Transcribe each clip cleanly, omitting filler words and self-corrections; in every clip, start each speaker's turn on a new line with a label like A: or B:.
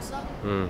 A: 찍었어?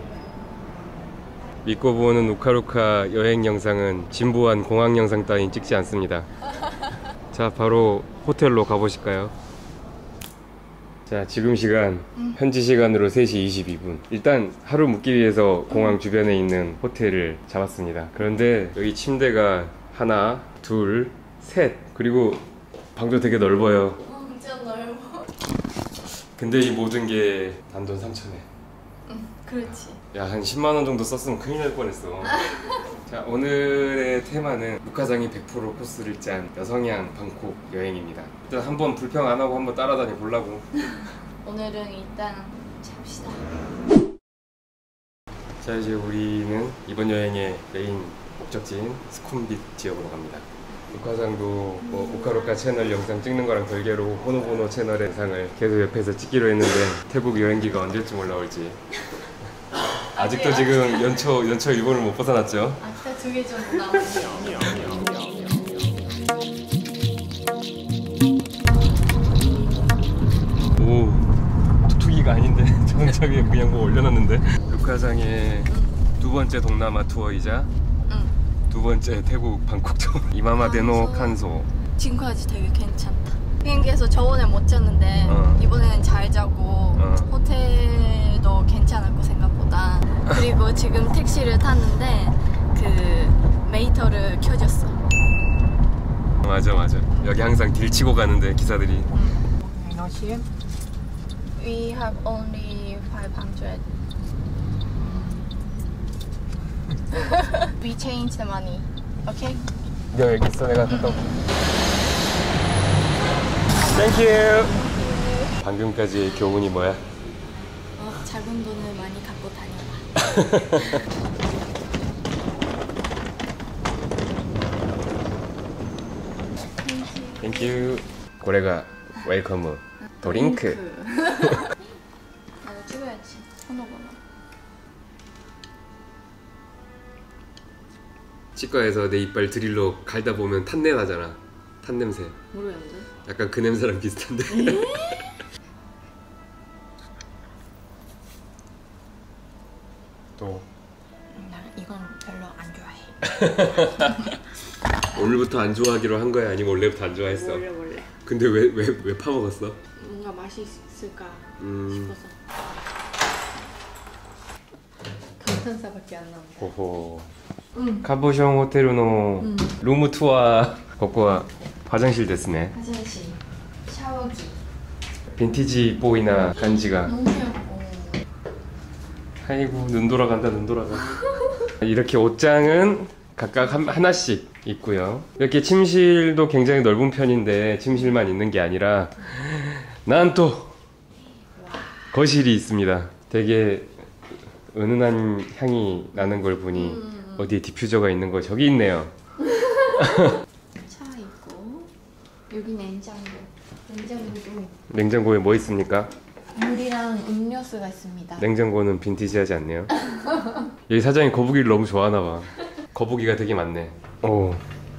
B: 믿고 보는 루카루카 여행 영상은 진부한 공항 영상 따윈 찍지 않습니다. 자, 바로 호텔로 가보실까요? 자, 지금 시간 현지 시간으로 3시 22분. 일단 하루 묵기 위해서 공항 주변에 있는 호텔을 잡았습니다. 그런데 여기 침대가 하나, 둘, 셋, 그리고 방도 되게 넓어요.
A: 진짜 넓어.
B: 근데 이 모든 게 단돈 3,000엔.
A: 그렇지.
B: 야, 한 10만원 정도 썼으면 큰일 날 뻔했어. 자, 오늘의 테마는 루카장이 100% 코스를 짠 여성향 방콕 여행입니다. 일단 한번 불평 안 하고 한번 따라다녀 보려고.
A: 오늘은 일단 잡시다.
B: 자, 이제 우리는 이번 여행의 메인 목적지인 스콘빗 지역으로 갑니다. 루카장도 뭐 루카루카 채널 영상 찍는 거랑 별개로 호노보노 채널의 영상을 계속 옆에서 찍기로 했는데 태국 여행기가 언제쯤 올라올지. 아직도 지금 연초 일본을 못 벗어났죠?
A: 아까 2개 정도 나오네요.
B: 오, 툭툭이가 아닌데 정착에 그냥 뭐 올려놨는데. 루카장의 두 번째 동남아 투어이자 두 번째 태국 방콕 투어. 이마마데노 칸소.
A: 지금까지 되게 괜찮다. 비행기에서 저번에 못 잤는데 이번에는 잘 자고 호텔도 괜찮았고 생각보다. 그리고 지금 택시를 탔는데 그 메이터를 켜줬어.
B: 맞아. 여기 항상 딜 치고 가는데 기사들이.
A: We have only 500. We change the money. Okay?
B: 여기 있어, 내가 갔다 올게. 땡큐. 방금까지의 교훈이 뭐야?
A: 작은 돈을 많이 갖고 다녀봐.
B: 땡큐. 고래가 웰컴 드링크.
A: 나도 찍어야지. 번호번호.
B: 치과에서 내 이빨 드릴로 갈다 보면 탄내 나잖아. 탄 냄새.
A: 모르겠는데?
B: 약간 그 냄새랑 비슷한데. 또
A: 나 이건 별로 안 좋아해.
B: 오늘부터 안 좋아하기로 한 거야? 아니면 원래부터 안 좋아했어?
A: 원래.
B: 근데 왜 파먹었어?
A: 뭔가 맛이 있을까 싶어서. 감탄사밖에 안 나온다.
B: 호호. 카보숑 호텔의 룸 투어. ここは 화장실 됐네.
A: 화장실, 샤워기.
B: 빈티지 보이나 간지가.
A: 너무 예뻐.
B: 아이고, 눈 돌아간다. 이렇게 옷장은 각각 하나씩 있고요. 이렇게 침실도 굉장히 넓은 편인데 침실만 있는 게 아니라 난 또 거실이 있습니다. 되게 은은한 향이 나는 걸 보니 어디에 디퓨저가 있는 거 저기 있네요.
A: 차 있고 여기 냉장고도
B: 냉장고에 뭐 있습니까?
A: 물이랑 음료수가 있습니다.
B: 냉장고는 빈티지하지 않네요. 여기 사장이 거북이를 너무 좋아하나 봐. 거북이가 되게 많네. 오.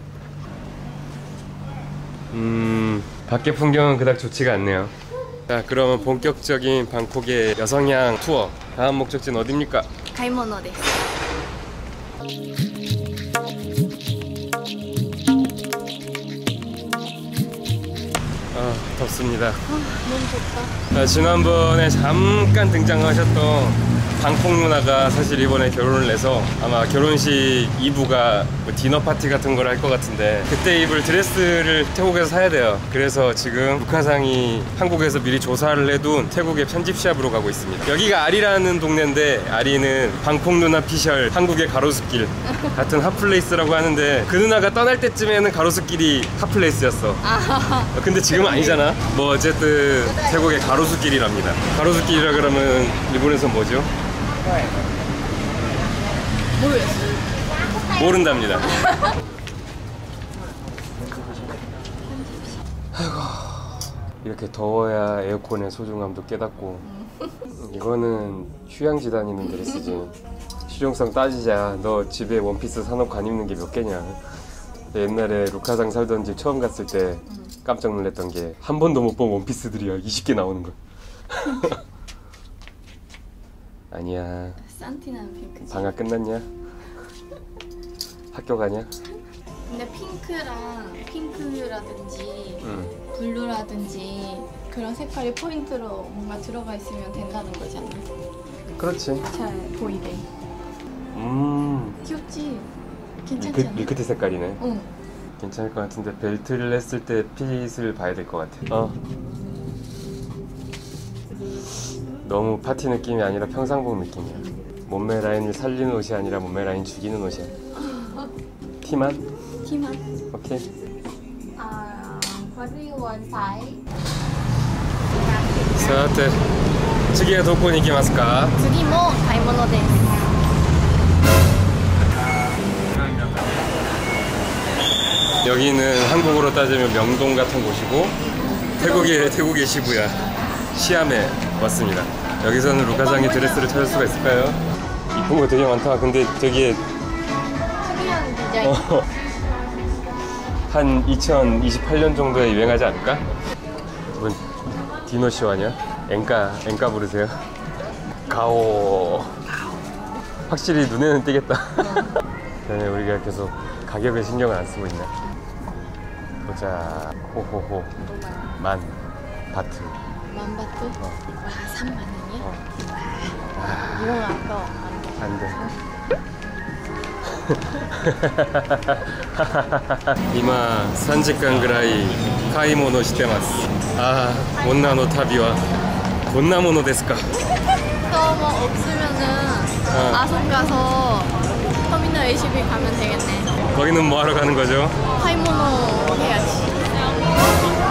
B: 밖에 풍경은 그닥 좋지가 않네요. 자, 그러면 본격적인 방콕의 여성향 투어. 다음 목적지는 어디입니까?
A: 가이모노 데스.
B: 아, 덥습니다.
A: 너무 좋다.
B: 지난번에 잠깐 등장하셨던 방콕 누나가 사실 이번에 결혼을 해서 아마 결혼식 2부가 뭐 디너 파티 같은 걸 할 것 같은데 그때 입을 드레스를 태국에서 사야 돼요. 그래서 지금 루카상이 한국에서 미리 조사를 해둔 태국의 편집샵으로 가고 있습니다. 여기가 아리라는 동네인데 아리는 방콕 누나 피셜 한국의 가로수길 같은 핫플레이스라고 하는데 그 누나가 떠날 때쯤에는 가로수길이 핫플레이스였어. 근데 지금은 아니잖아. 뭐 어쨌든 태국의 가로수길이랍니다. 가로수길이라 그러면 일본에서 뭐죠?
A: 모르겠어.
B: 모른답니다. 이렇게 더워야 에어컨의 소중함도 깨닫고. 이거는 휴양지 다니는 드레스지. 실용성 따지자. 너 집에 원피스 사놓고 안 입는 게 몇 개냐. 옛날에 루카상 살던 집 처음 갔을 때 깜짝 놀랐던 게 한 번도 못 본 원피스들이야 20개 나오는 거. 아니야.
A: 산티나는 핑크지.
B: 방학 끝났냐? 학교 가냐?
A: 근데 핑크라든지 블루라든지 그런 색깔이 포인트로 뭔가 들어가 있으면 된다는 거잖아.
B: 그렇지.
A: 잘 보이게. 귀엽지? 괜찮지 않아?
B: 밀크티 색깔이네.
A: 응.
B: 괜찮을 것 같은데 벨트를 했을 때 핏을 봐야 될 것 같아. 너무 파티 느낌이 아니라 평상복 느낌이야. 몸매 라인을 살리는 옷이 아니라 몸매 라인 죽이는 옷이야. 티만?
A: 티만.
B: 오케이.
A: What do you want size?
B: さて次はどこに行きますか？
A: 次も買い物です。
B: 여기는 한국으로 따지면 명동 같은 곳이고 태국의 시부야 시암에 왔습니다. 여기서는 루카상의 드레스를 찾을 수가 있을까요? 이쁜 거 되게 많다. 근데 되게
A: 특이한 디자인.
B: 한 2028년 정도에 유행하지 않을까? 뭔 디노쇼 아니야? 엔까 부르세요? 가오. 확실히 눈에는 띄겠다. 그다음에 우리가 계속 가격에 신경을 안 쓰고 있네. 보자. 호호호. 만 바트.
A: 만바트? 와, 3만 원이야? 이런 거 아까워.
B: 안 돼. 이마 3時間ぐらい買い物してます。ああ、女の旅はこんなものですか。
A: 또 뭐 없으면은 아속 가서 터미널 A12 가면 되겠네.
B: 거기는 뭐 하러 가는 거죠?
A: 하이모노 해야지.